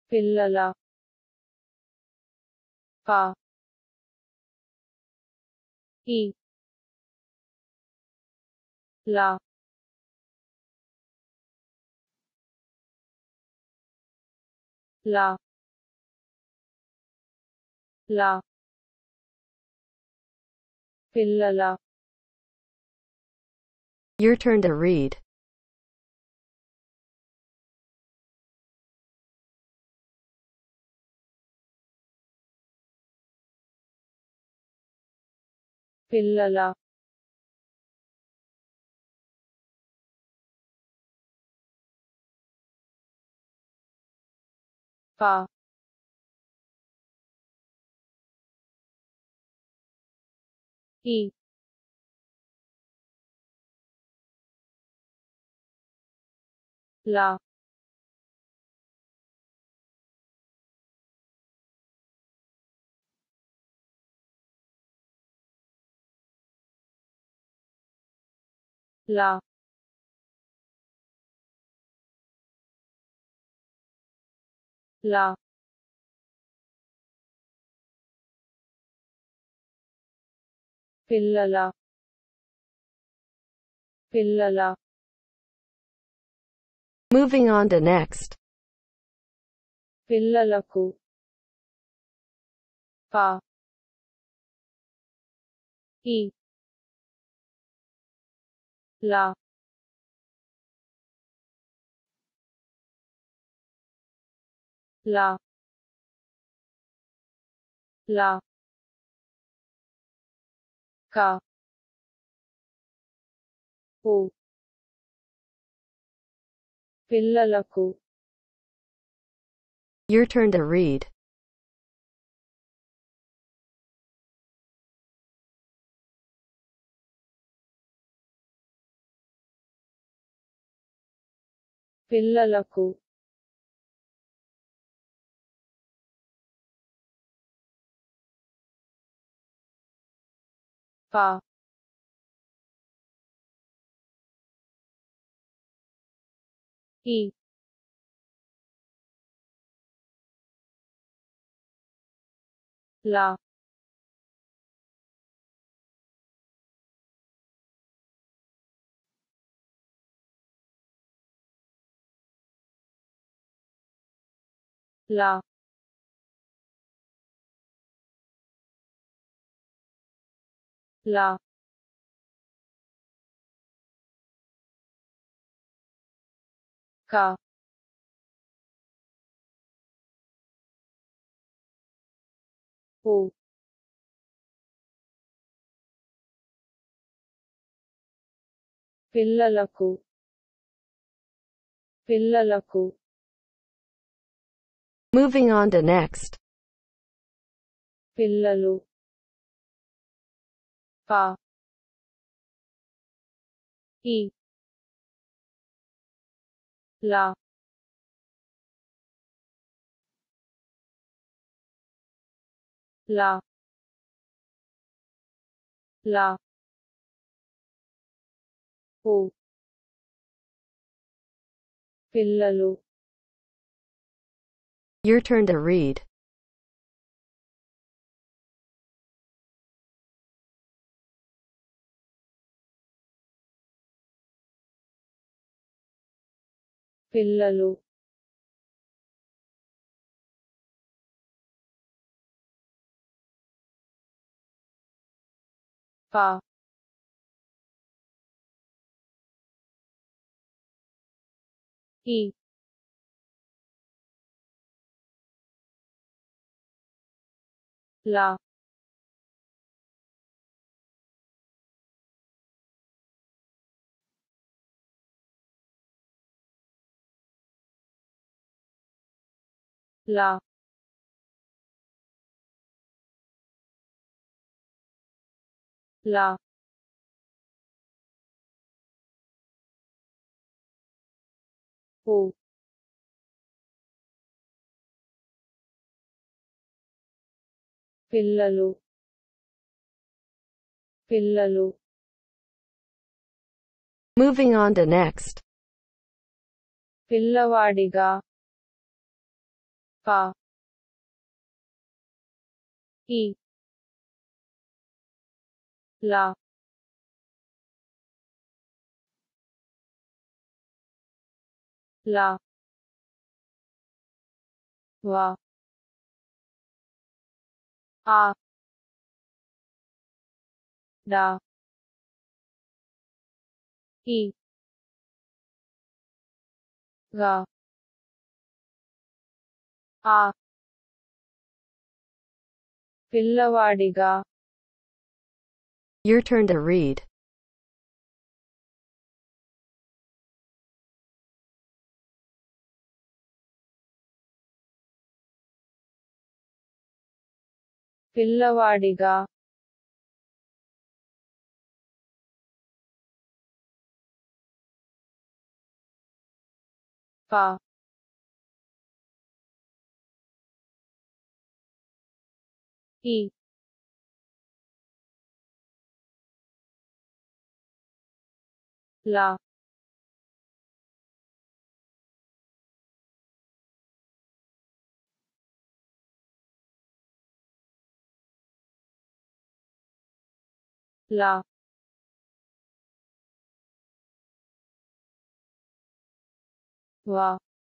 పిల్లల ప ఈ లా లా లా పిల్లల Your turn to read. పిల్లల ప ఈ లా లా లా పిల్లల పిల్లల Moving on to next. పిల్లలకు ప ఈ లా లా లా క ఉ పిల్లలకు Your turn to read. పిల్లలకు ప ఈ లా లా లా క ఉ పిల్లలకు పిల్లలకు Moving on to next. పిల్లలు ప ఈ లా లా లా ఉ పిల్లలు Your turn to read. పిల్లలు ప ఈ లా లా లా ఉ పిల్లలు పిల్లలు Moving on to next. పిల్లవాడిగా pa, i, la, la, wa, a, da, i, ga, ఆ పిల్లవాడిగా Your turn to read. పిల్లవాడిగా పా ఈ లా లా వా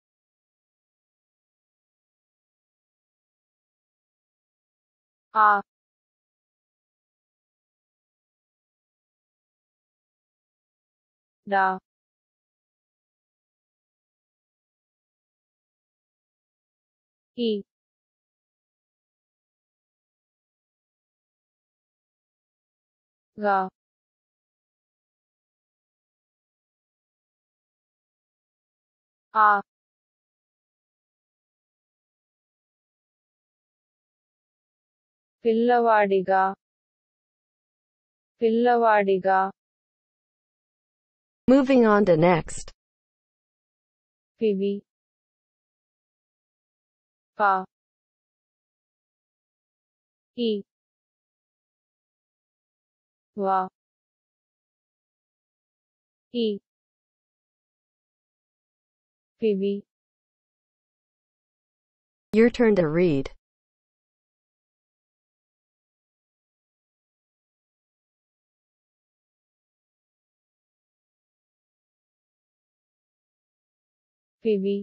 ఆ డా ఈ గా ఆ పిల్లవాడిగా పిల్లవాడిగా Moving on to next. పివి పా ఈ వా ఈ పివి Your turn to read. పివి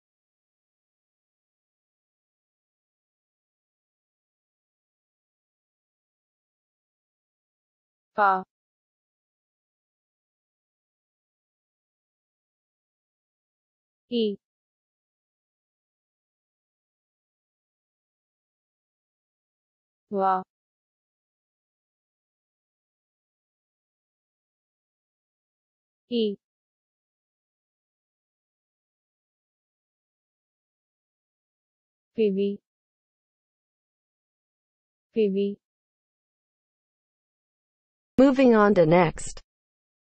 పా ఈ వా ఈ పివి పివి Moving on to next.